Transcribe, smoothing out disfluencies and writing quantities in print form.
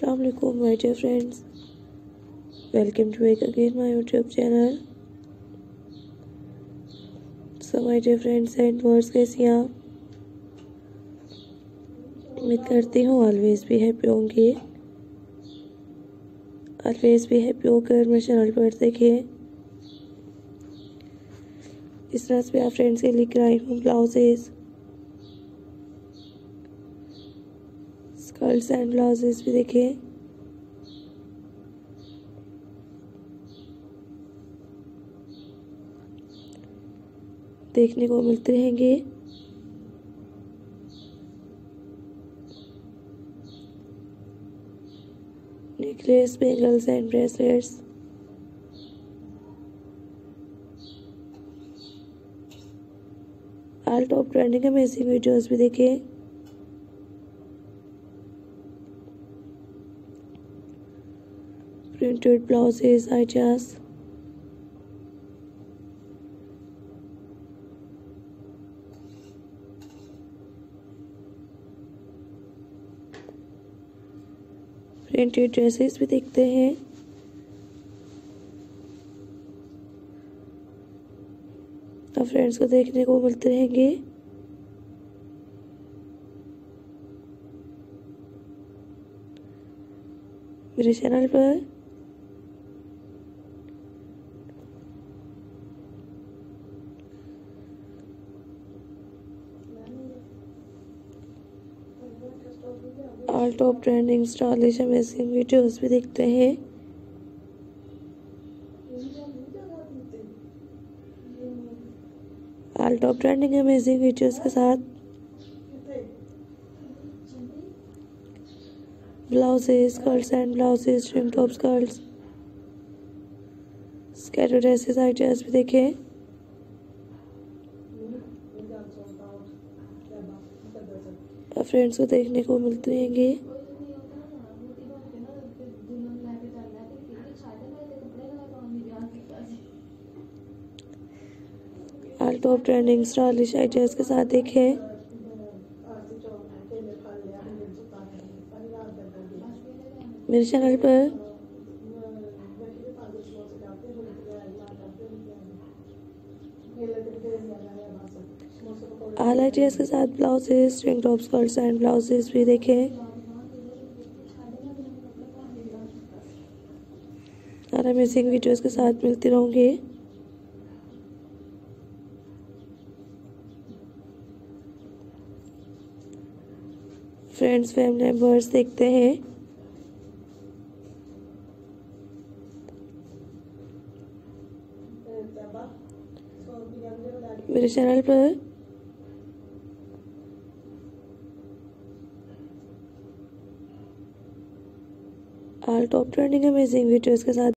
अस्सलाम वालेकुम my dear friends, welcome to back again my YouTube channel. So my dear friends and words, कैसी हैं आप? उम्मीद करती हूँ ऑलवेज भी हैप्पी होंगे। ऑलवेज भी हैप्पी होकर मेरे चैनल पर देखिए। इस तरह से आप फ्रेंड्स के लेकर आई हूँ ब्लाउजेज, स्कर्ट्स एंड ब्लाउजेज भी देखिए। देखने को मिलते रहेंगे। Necklace, bangles and bracelets, all top trending amazing videos भी देखिए। Printed blouses ideas, printed dresses भी देखते हैं। अब फ्रेंड्स को देखने को मिलते रहेंगे। मेरे चैनल पर all top trending stylish amazing videos भी देखते हैं। All top trending amazing videos के साथ blouses, skirts and blouses, string top skirts, scatter dresses ideas भी देखें। फ्रेंड्स को देखने को मिलते रहेंगे। All top trending stylish ideas के साथ देखें। मेरे चैनल पर ऑल आइडियाज के साथ blouses, string top skirts and blouses भी देखें। और अमेजिंग वीडियोस के साथ मिलती रहूंगी। फ्रेंड्स, फैमिली मेंबर्स देखते हैं। मेरे चैनल पर all top trending amazing videos के साथ